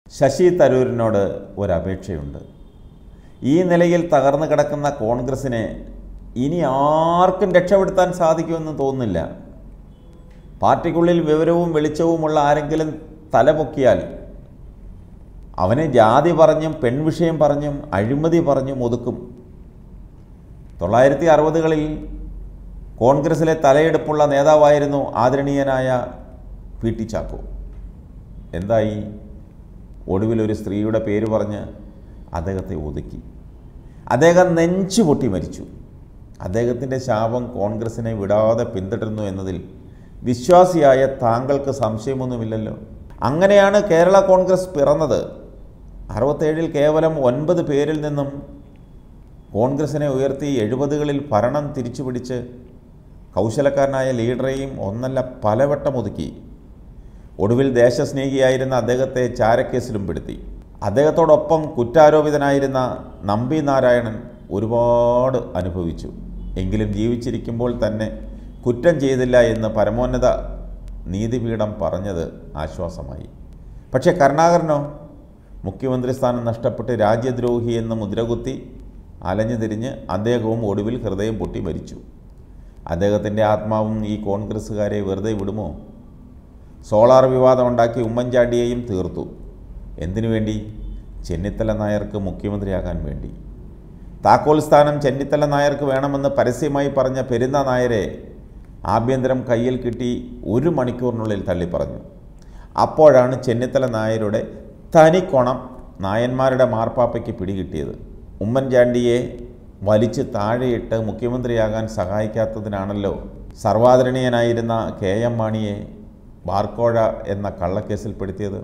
ശശി തരൂരിനോട് ഒരപേക്ഷയുണ്ട്. ഈ നിലയിൽ തകർന്നു കിടക്കുന്ന കോൺഗ്രസിനെ ഇനി ആർക്കും രക്ഷപ്പെടുത്താൻ സാധിക്കുമെന്ന് തോന്നുന്നില്ല. പാർട്ടിക്കുള്ളിൽ വിവരവും വെളിച്ചവുമുള്ള ആരെങ്കിലും തലപൊക്കിയാൽ അവനെ ജാതി പറഞ്ഞും പെൺവിഷയം പറഞ്ഞും അഴിമതി പറഞ്ഞും ഒതുക്കും. 1960കളിൽ കോൺഗ്രസിലെ തലയെടുപ്പുള്ള നേതാവായിരുന്നു ആദരണീയനായ പി ടി ചാക്കോ. എന്തായി? ഒടുവിലൊരു സ്ത്രീയുടെ പേര് പറഞ്ഞ് അദ്ദേഹത്തെ ഒതുക്കി. അദ്ദേഹം നെഞ്ചു പൊട്ടി മരിച്ചു. അദ്ദേഹത്തിൻ്റെ ശാപം കോൺഗ്രസിനെ വിടാതെ പിന്തുടരുന്നു എന്നതിൽ വിശ്വാസിയായ താങ്കൾക്ക് സംശയമൊന്നുമില്ലല്ലോ. അങ്ങനെയാണ് കേരള കോൺഗ്രസ് പിറന്നത്. 67ൽ കേവലം 9 പേരിൽ നിന്നും കോൺഗ്രസിനെ ഉയർത്തി 70കളിൽ ഭരണം തിരിച്ചുപിടിച്ച് കൗശലക്കാരനായ ലീഡറെയും ഒന്നല്ല പലവട്ടം ഒതുക്കി. ഒടുവിൽ ദേശസ്നേഹിയായിരുന്ന അദ്ദേഹത്തെ ചാരക്കേസിലും പെടുത്തി. അദ്ദേഹത്തോടൊപ്പം കുറ്റാരോപിതനായിരുന്ന നമ്പി നാരായണൻ ഒരുപാട് അനുഭവിച്ചു. എങ്കിലും ജീവിച്ചിരിക്കുമ്പോൾ തന്നെ കുറ്റം ചെയ്തില്ല എന്ന് പരമോന്നത നീതിപീഠം പറഞ്ഞത് ആശ്വാസമായി. പക്ഷേ കരുണാകരനോ? മുഖ്യമന്ത്രി സ്ഥാനം നഷ്ടപ്പെട്ട് രാജ്യദ്രോഹി എന്ന് മുദ്രകുത്തി അലഞ്ഞു തിരിഞ്ഞ് അദ്ദേഹവും ഒടുവിൽ ഹൃദയം പൊട്ടി മരിച്ചു. അദ്ദേഹത്തിൻ്റെ ആത്മാവും ഈ കോൺഗ്രസ്സുകാരെ വെറുതെ വിടുമോ? സോളാർ വിവാദം ഉണ്ടാക്കി ഉമ്മൻചാണ്ടിയെയും തീർത്തു. എന്തിനു വേണ്ടി? ചെന്നിത്തല നായർക്ക് മുഖ്യമന്ത്രിയാകാൻ വേണ്ടി. താക്കോൽ സ്ഥാനം ചെന്നിത്തല നായർക്ക് വേണമെന്ന് പരസ്യമായി പറഞ്ഞ പെരുന്ന നായരെ ആഭ്യന്തരം കയ്യിൽ കിട്ടി 1 മണിക്കൂറിനുള്ളിൽ തള്ളിപ്പറഞ്ഞു. അപ്പോഴാണ് ചെന്നിത്തല നായരുടെ തനിക്കൊണം നായന്മാരുടെ മാർപ്പാപ്പയ്ക്ക് പിടികിട്ടിയത്. ഉമ്മൻചാണ്ടിയെ വലിച്ച് താഴെയിട്ട് മുഖ്യമന്ത്രിയാകാൻ സഹായിക്കാത്തതിനാണല്ലോ സർവാദരണീയനായിരുന്ന KM മാണിയെ ബാർക്കോഴ എന്ന കള്ളക്കേസിൽപ്പെടുത്തിയത്.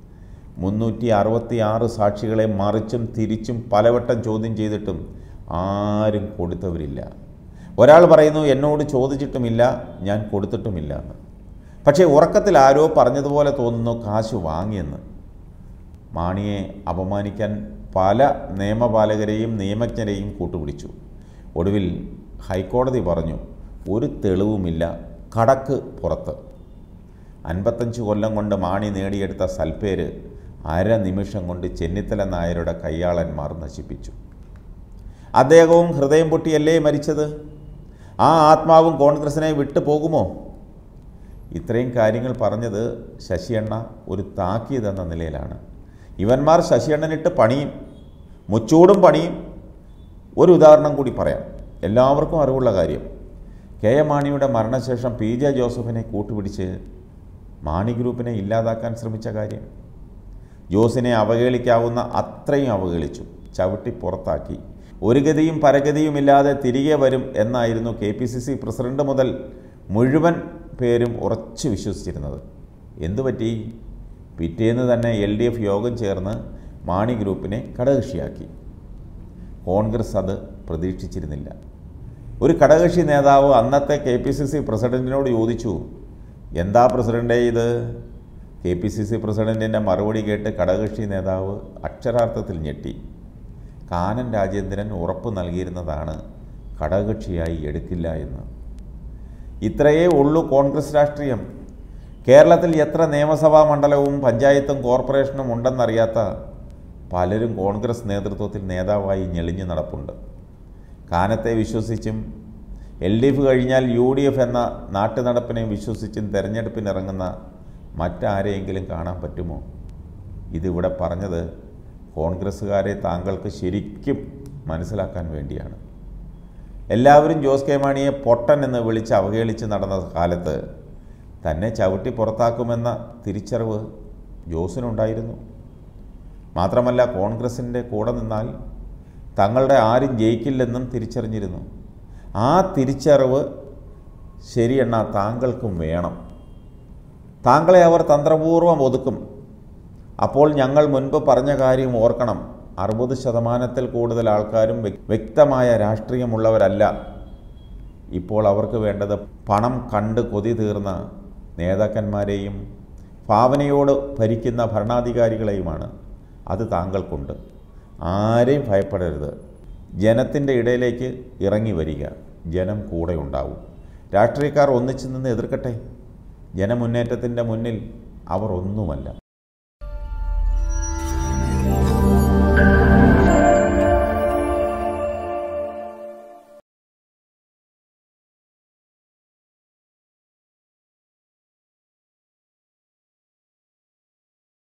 366 സാക്ഷികളെ മറിച്ചും തിരിച്ചും പലവട്ടം ചോദ്യം ചെയ്തിട്ടും ആരും കൊടുത്തവരില്ല. ഒരാൾ പറയുന്നു, എന്നോട് ചോദിച്ചിട്ടുമില്ല, ഞാൻ കൊടുത്തിട്ടുമില്ല എന്ന്. പക്ഷേ ഉറക്കത്തിൽ ആരോ പറഞ്ഞതുപോലെ തോന്നുന്നു, കാശ് വാങ്ങിയെന്ന്. മാണിയെ അപമാനിക്കാൻ പല നിയമപാലകരെയും നിയമജ്ഞരെയും കൂട്ടുപിടിച്ചു. ഒടുവിൽ ഹൈക്കോടതി പറഞ്ഞു, ഒരു തെളിവുമില്ല, കടക്ക് പുറത്ത്. 55 കൊല്ലം കൊണ്ട് മാണി നേടിയെടുത്ത സൽപ്പേര് നിമിഷം കൊണ്ട് ചെന്നിത്തല നായരുടെ കയ്യാളന്മാർ നശിപ്പിച്ചു. അദ്ദേഹവും ഹൃദയം പൊട്ടിയല്ലേ മരിച്ചത്? ആ ആത്മാവും കോൺഗ്രസിനെ വിട്ടു പോകുമോ? ഇത്രയും കാര്യങ്ങൾ പറഞ്ഞത് ശശിയണ്ണ ഒരു താക്കീതെന്ന നിലയിലാണ്. ഇവന്മാർ ശശിയണ്ണനിട്ട് പണിയും, മുച്ചൂടും പണിയും. ഒരു ഉദാഹരണം കൂടി പറയാം, എല്ലാവർക്കും അറിവുള്ള കാര്യം. KM മാണിയുടെ മരണശേഷം PJ ജോസഫിനെ കൂട്ടുപിടിച്ച് മാണി ഗ്രൂപ്പിനെ ഇല്ലാതാക്കാൻ ശ്രമിച്ച കാര്യം. ജോസിനെ അവഹേളിക്കാവുന്ന അത്രയും അവഹേളിച്ചു, ചവിട്ടി പുറത്താക്കി. ഒരു ഗതിയും പരഗതിയുമില്ലാതെ തിരികെ വരും എന്നായിരുന്നു KPCC പ്രസിഡന്റ് മുതൽ മുഴുവൻ പേരും ഉറച്ചു വിശ്വസിച്ചിരുന്നത്. എന്തുപറ്റി? പിറ്റേന്ന് തന്നെ LDF യോഗം ചേർന്ന് മാണി ഗ്രൂപ്പിനെ ഘടകകക്ഷിയാക്കി. കോൺഗ്രസ് അത് പ്രതീക്ഷിച്ചിരുന്നില്ല. ഒരു ഘടകകക്ഷി നേതാവ് അന്നത്തെ KPCC പ്രസിഡന്റിനോട് ചോദിച്ചു, എന്താ പ്രസിഡൻ്റേ ഇത്? KPCC പ്രസിഡൻറ്റിൻ്റെ മറുപടി കേട്ട് ഘടകകക്ഷി നേതാവ് അക്ഷരാർത്ഥത്തിൽ ഞെട്ടി. കാനൻ രാജേന്ദ്രൻ ഉറപ്പ് നൽകിയിരുന്നതാണ് ഘടകകക്ഷിയായി എടുക്കില്ല എന്ന്. ഇത്രയേ ഉള്ളൂ കോൺഗ്രസ് രാഷ്ട്രീയം. കേരളത്തിൽ എത്ര നിയമസഭാ മണ്ഡലവും പഞ്ചായത്തും കോർപ്പറേഷനും ഉണ്ടെന്നറിയാത്ത പലരും കോൺഗ്രസ് നേതൃത്വത്തിൽ നേതാവായി ഞെളിഞ്ഞു നടപ്പുണ്ട്. കാനത്തെ വിശ്വസിച്ചും LDF കഴിഞ്ഞാൽ UDF എന്ന നാട്ടുനടപ്പിനെ വിശ്വസിച്ചും തെരഞ്ഞെടുപ്പിനിറങ്ങുന്ന മറ്റാരെയെങ്കിലും കാണാൻ പറ്റുമോ? ഇതിവിടെ പറഞ്ഞത് കോൺഗ്രസ്സുകാരെ താങ്കൾക്ക് ശരിക്കും മനസ്സിലാക്കാൻ വേണ്ടിയാണ്. എല്ലാവരും ജോസ് കെ മാണിയെ പൊട്ടൻ എന്ന് വിളിച്ച് അവഹേളിച്ച് നടന്ന കാലത്ത് തന്നെ ചവിട്ടി പുറത്താക്കുമെന്ന തിരിച്ചറിവ് ജോസിനുണ്ടായിരുന്നു. മാത്രമല്ല, കോൺഗ്രസിൻ്റെ കൂടെ നിന്നാൽ തങ്ങളുടെ ആരും ജയിക്കില്ലെന്നും തിരിച്ചറിഞ്ഞിരുന്നു. ആ തിരിച്ചറിവ് ശരിയെണ്ണ താങ്കൾക്കും വേണം. താങ്കളെ അവർ തന്ത്രപൂർവ്വം ഒതുക്കും. അപ്പോൾ ഞങ്ങൾ മുൻപ് പറഞ്ഞ കാര്യം ഓർക്കണം. 60% കൂടുതൽ ആൾക്കാരും വ്യക്തമായ രാഷ്ട്രീയമുള്ളവരല്ല. ഇപ്പോൾ അവർക്ക് വേണ്ടത് പണം കണ്ട് കൊതി തീർന്ന നേതാക്കന്മാരെയും ഭാവനയോട് ഭരിക്കുന്ന ഭരണാധികാരികളെയുമാണ്. അത് താങ്കൾക്കുണ്ട്. ആരെയും ഭയപ്പെടരുത്. ജനത്തിൻ്റെ ഇടയിലേക്ക് ഇറങ്ങി വരിക. ജനം കൂടെ ഉണ്ടാവും. രാഷ്ട്രീയക്കാർ ഒന്നിച്ചു നിന്ന് എതിർക്കട്ടെ. ജനമുന്നേറ്റത്തിൻ്റെ മുന്നിൽ അവർ ഒന്നുമല്ല.